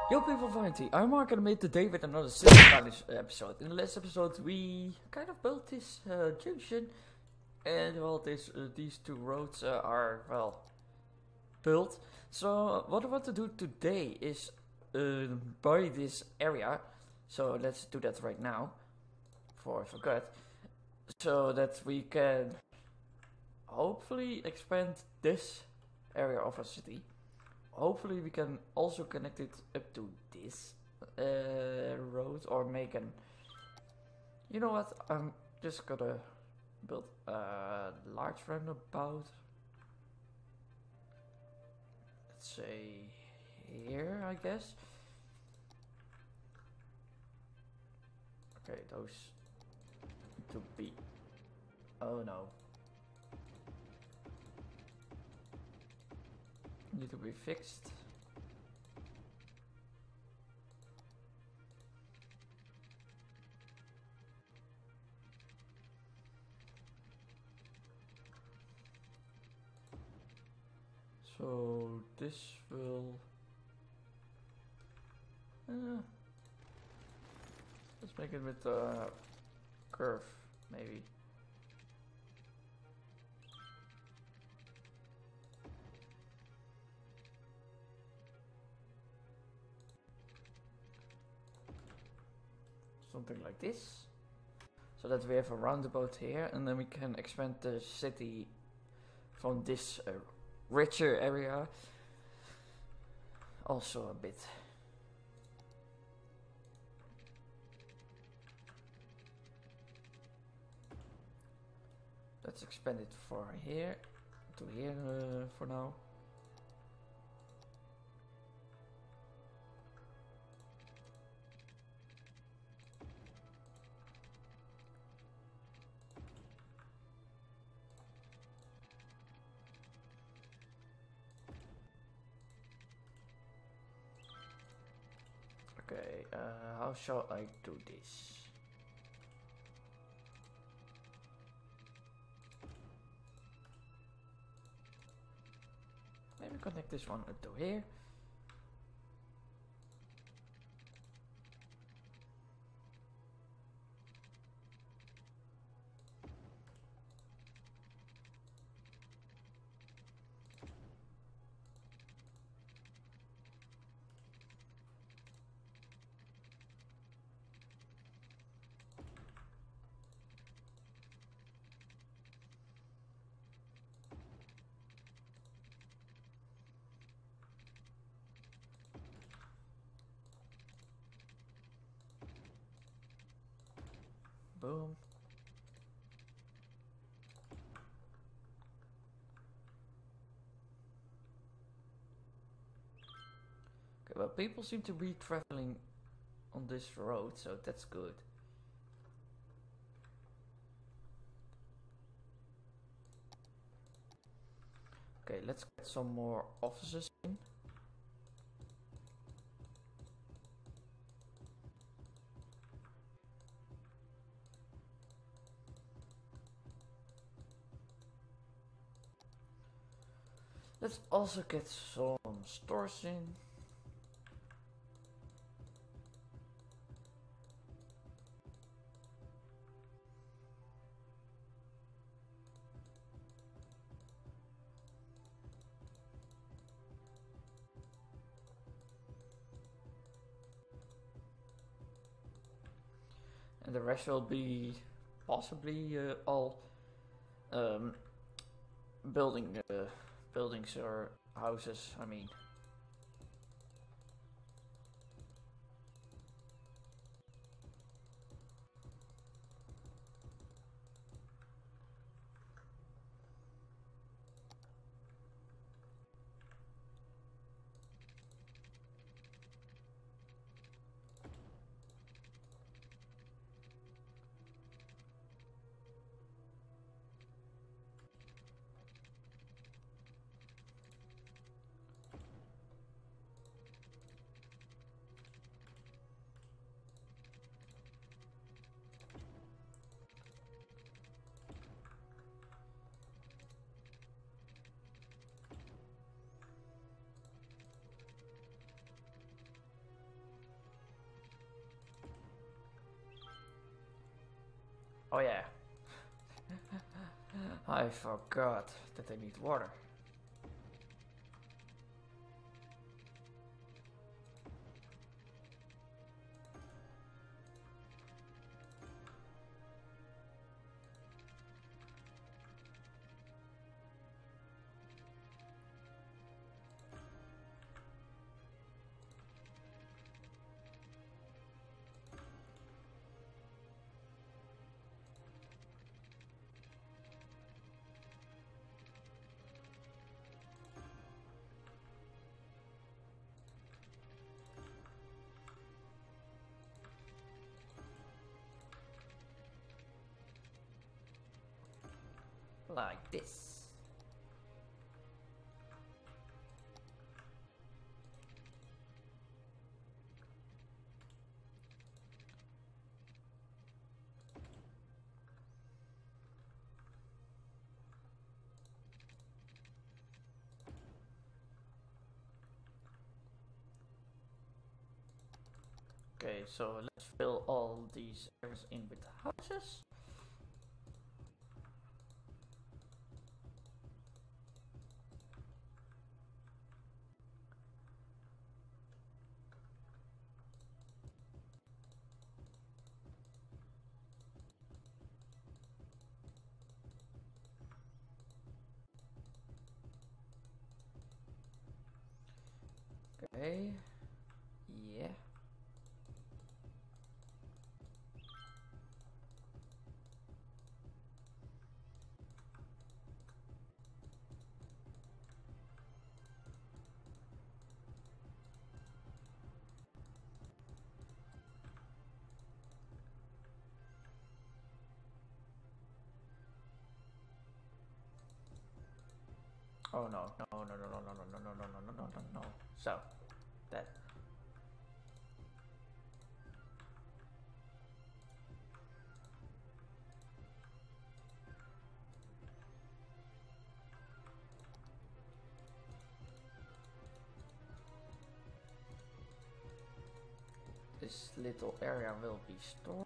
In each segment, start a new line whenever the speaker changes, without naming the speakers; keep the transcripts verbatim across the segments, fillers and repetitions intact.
Yo people, Vanity, I'm Mark and I made today with another City Skylines episode. In the last episode we kind of built this uh, junction, and well, this, uh, these two roads uh, are, well, built. So what I want to do today is uh, buy this area, so let's do that right now, before I forget, so that we can hopefully expand this area of our city. Hopefully we can also connect it up to this uh, road, or make an... You know what, I'm just gonna build a large roundabout. Let's say here, I guess. Okay, those to be... Oh no. Need to be fixed. So this will uh, let's make it with a curve, maybe. Something like this, so that we have a roundabout here, and then we can expand the city from this uh, richer area also a bit. Let's expand it for here to here uh, for now. Okay, uh, how shall I do this? Maybe connect this one up to here. Boom. Okay, well, people seem to be traveling on this road, so that's good. Okay, let's get some more offices in. Let's also get some stores in. And the rest will be possibly uh, all um, building uh, buildings or houses, I mean. Oh yeah. I forgot that they need water. Like this. Okay, so let's fill all these areas in with houses. Okay, yeah. Oh no, no, no, no, no, no, no, no, no, no, no, no, no, no. So, that. This little area will be stored.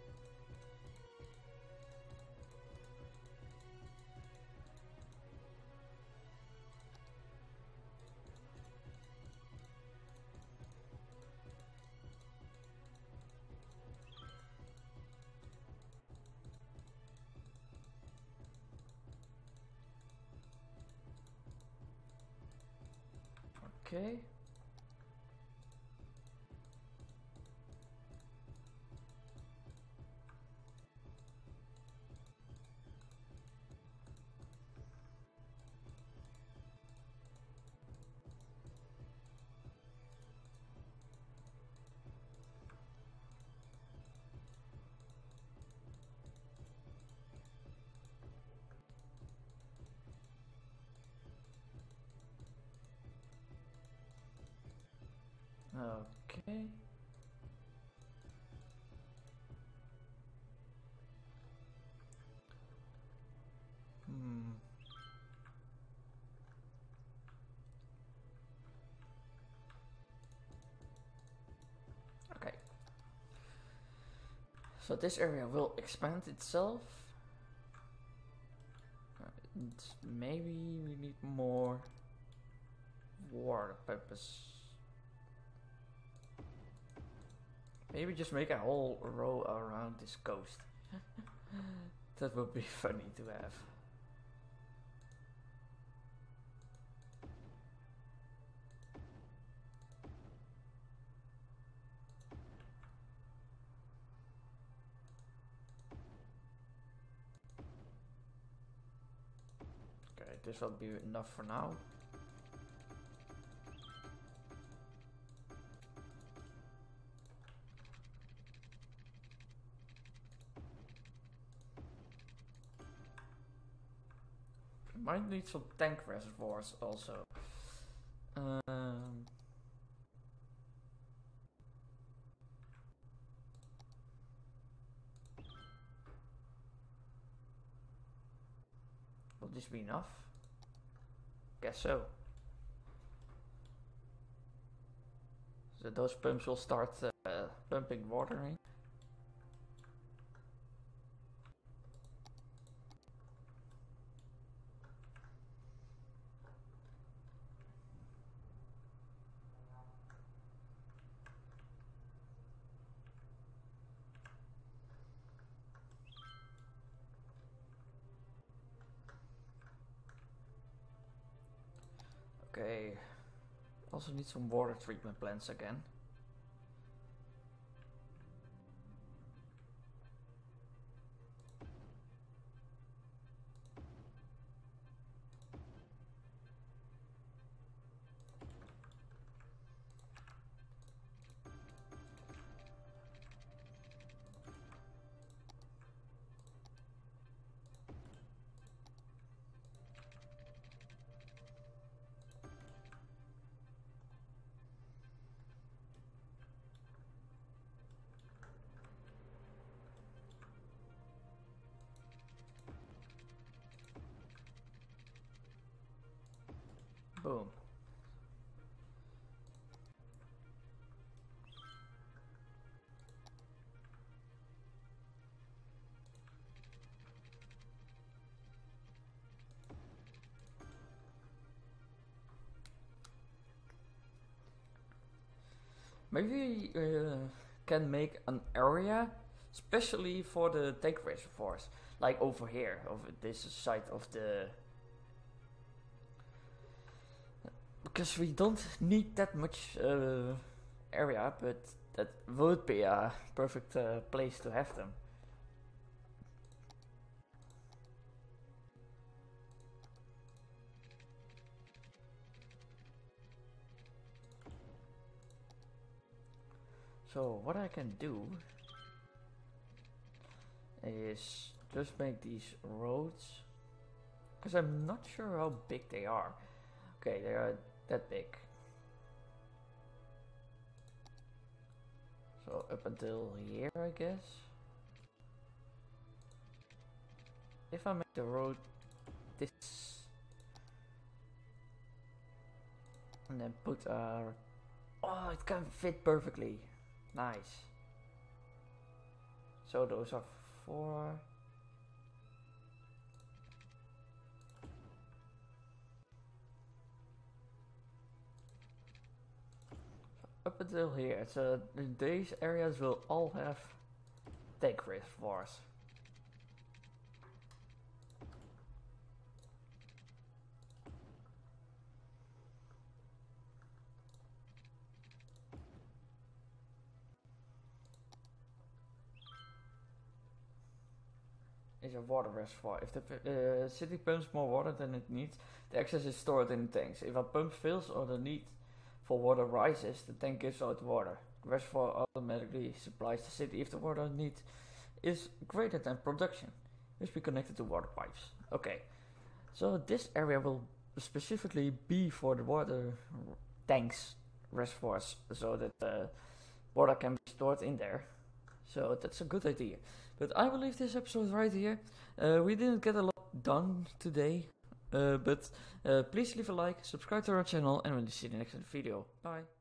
Okay. Okay. Hmm. Okay. So this area will expand itself. And maybe we need more water purpose. Maybe just make a whole row around this coast. That would be funny to have. Okay, this will be enough for now. Might need some tank reservoirs also. Um, will this be enough? Guess so. So those pumps will start uh, pumping water in. Okay. Also need some water treatment plants again. Boom. Maybe we uh, can make an area especially for the tank reservoirs, like over here, over this side of the. Because we don't need that much uh, area, but that would be a perfect uh, place to have them. So what I can do is just make these roads, because I'm not sure how big they are. Okay, they are that big. So up until here, I guess. If I make the road this and then put a, oh, it can fit perfectly. Nice. So those are four. Up until here, so these areas will all have tank reservoirs. Is a water reservoir. If the uh, city pumps more water than it needs, the excess is stored in the tanks. If a pump fails or the need for water rises, the tank gives out water. The reservoir automatically supplies the city if the water need is greater than production. It must be connected to water pipes. Okay, so this area will specifically be for the water tanks, reservoirs, so that the water can be stored in there. So that's a good idea. But I will leave this episode right here. Uh, we didn't get a lot done today. Uh, but uh, please leave a like, subscribe to our channel, and we'll see you in the next video. Bye.